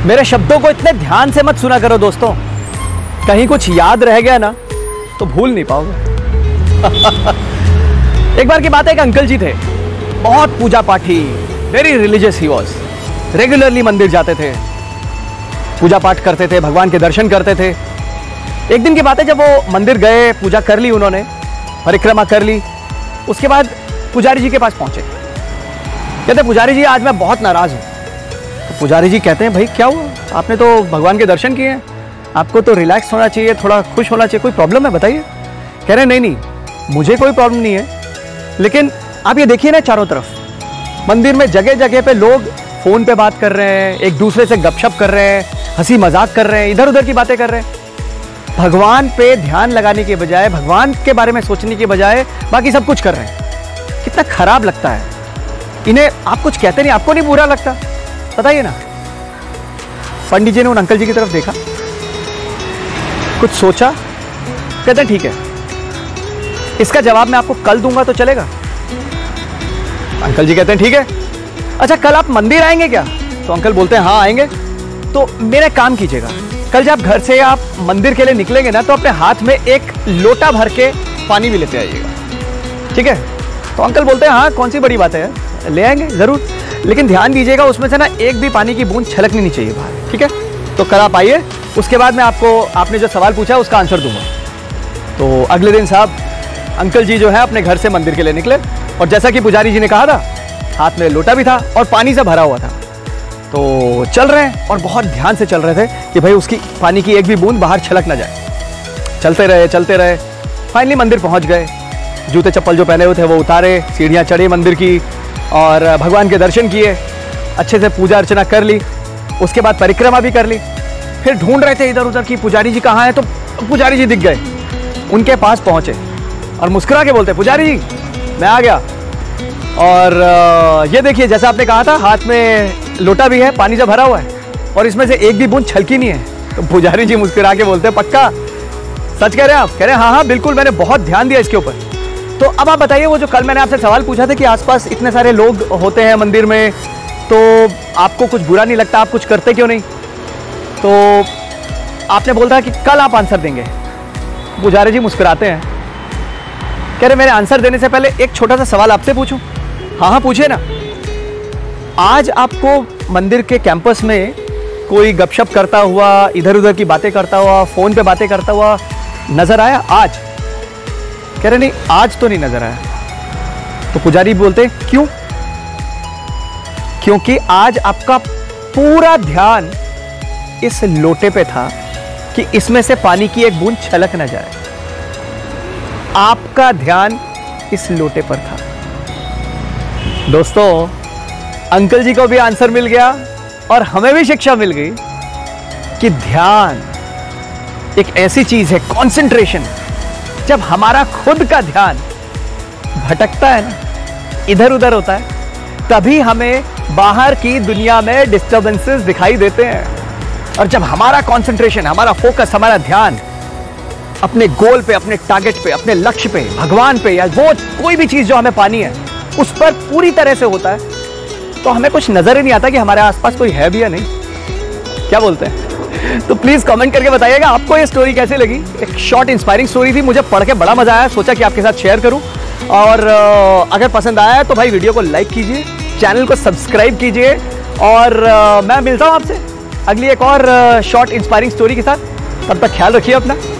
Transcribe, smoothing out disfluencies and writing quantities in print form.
मेरे शब्दों को इतने ध्यान से मत सुना करो दोस्तों, कहीं कुछ याद रह गया ना तो भूल नहीं पाओगे। एक बार की बात है, एक अंकल जी थे, बहुत पूजा पाठी, very religious he was, regularly मंदिर जाते थे, पूजा पाठ करते थे, भगवान के दर्शन करते थे। एक दिन की बात है, जब वो मंदिर गए, पूजा कर ली उन्होंने, परिक्रमा कर ली, उसके बाद पुजारी जी के पास पहुंचे। कहते पुजारी जी आज मैं बहुत नाराज हूं। तो पुजारी जी कहते हैं भाई क्या हुआ, आपने तो भगवान के दर्शन किए हैं, आपको तो रिलैक्स होना चाहिए, थोड़ा खुश होना चाहिए, कोई प्रॉब्लम है बताइए। कह रहे नहीं नहीं मुझे कोई प्रॉब्लम नहीं है, लेकिन आप ये देखिए ना चारों तरफ मंदिर में जगह जगह पे लोग फोन पे बात कर रहे हैं, एक दूसरे से गपशप कर रहे हैं, हंसी मजाक कर रहे हैं, इधर उधर की बातें कर रहे हैं। भगवान पे ध्यान लगाने के बजाय, भगवान के बारे में सोचने के बजाय बाकी सब कुछ कर रहे हैं। कितना खराब लगता है। इन्हें आप कुछ कहते नहीं, आपको नहीं बुरा लगता? बताइए ना। पंडित जी ने उन अंकल जी की तरफ देखा, कुछ सोचा, कहते हैं ठीक है, इसका जवाब मैं आपको कल दूंगा तो चलेगा? अंकल जी कहते हैं ठीक है। अच्छा कल आप मंदिर आएंगे क्या? तो अंकल बोलते हैं हाँ आएंगे। तो मेरा काम कीजिएगा, कल जब घर से आप मंदिर के लिए निकलेंगे ना तो अपने हाथ में एक लोटा भर के पानी भी लेते आइएगा, ठीक है? तो अंकल बोलते हैं हाँ कौन सी बड़ी बात है, ले आएंगे जरूर, लेकिन ध्यान दीजिएगा उसमें से ना एक भी पानी की बूंद छलकनी नहीं चाहिए बाहर, ठीक है? तो कल आप आइए, उसके बाद मैं आपको आपने जो सवाल पूछा उसका आंसर दूंगा। तो अगले दिन साहब अंकल जी जो है अपने घर से मंदिर के लिए निकले, और जैसा कि पुजारी जी ने कहा था, हाथ में लोटा भी था और पानी से भरा हुआ था। तो चल रहे हैं और बहुत ध्यान से चल रहे थे कि भाई उसकी पानी की एक भी बूंद बाहर छलक ना जाए। चलते रहे, फाइनली मंदिर पहुंच गए। जूते चप्पल जो पहने हुए थे वो उतारे, सीढ़ियां चढ़ी मंदिर की और भगवान के दर्शन किए, अच्छे से पूजा अर्चना कर ली, उसके बाद परिक्रमा भी कर ली। फिर ढूंढ रहे थे इधर उधर कि पुजारी जी कहाँ हैं, तो पुजारी जी दिख गए, उनके पास पहुंचे और मुस्कुरा के बोलते पुजारी जी मैं आ गया, और ये देखिए जैसा आपने कहा था हाथ में लोटा भी है, पानी से भरा हुआ है और इसमें से एक भी बूंद छलकी नहीं है। तो पुजारी जी मुस्कुरा के बोलते पक्का सच कह रहे हैं आप? कह रहे हैं हाँ बिल्कुल, मैंने बहुत ध्यान दिया इसके ऊपर। तो अब आप बताइए, वो जो कल मैंने आपसे सवाल पूछा था कि आसपास इतने सारे लोग होते हैं मंदिर में, तो आपको कुछ बुरा नहीं लगता, आप कुछ करते क्यों नहीं? तो आपने बोला कि कल आप आंसर देंगे। पुजारी जी मुस्कुराते हैं, कह रहे मेरे आंसर देने से पहले एक छोटा सा सवाल आपसे पूछूं? हाँ पूछिए ना। आज आपको मंदिर के कैंपस में कोई गपशप करता हुआ, इधर उधर की बातें करता हुआ, फोन पे बातें करता हुआ नजर आया आज? कह रहे नहीं आज तो नहीं नजर आया। तो पुजारी बोलते क्यों? क्योंकि आज आपका पूरा ध्यान इस लोटे पे था कि इसमें से पानी की एक बूंद छलक ना जाए। आपका ध्यान इस लोटे पर था। दोस्तों अंकल जी को भी आंसर मिल गया और हमें भी शिक्षा मिल गई कि ध्यान एक ऐसी चीज है, कंसंट्रेशन, जब हमारा खुद का ध्यान भटकता है ना, इधर उधर होता है, तभी हमें बाहर की दुनिया में डिस्टर्बेंसेस दिखाई देते हैं। और जब हमारा कंसंट्रेशन, हमारा फोकस, हमारा ध्यान अपने गोल पे, अपने टारगेट पे, अपने लक्ष्य पे, भगवान पे, या वो कोई भी चीज जो हमें पानी है उस पर पूरी तरह से होता है, तो हमें कुछ नजर ही नहीं आता कि हमारे आसपास कोई है भी या नहीं। क्या बोलते हैं? तो प्लीज कमेंट करके बताइएगा आपको ये स्टोरी कैसे लगी। एक शॉर्ट इंस्पायरिंग स्टोरी थी, मुझे पढ़ के बड़ा मजा आया, सोचा कि आपके साथ शेयर करूं। और अगर पसंद आया तो भाई वीडियो को लाइक कीजिए, चैनल को सब्सक्राइब कीजिए, और मैं मिलता हूं आपसे अगली एक और शॉर्ट इंस्पायरिंग स्टोरी के साथ। तब तक ख्याल रखिए अपना।